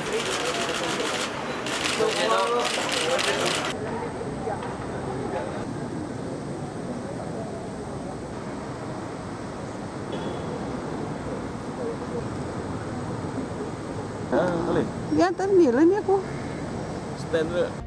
Boleh? Ya, tadi ni lah ni aku. Stand dulu.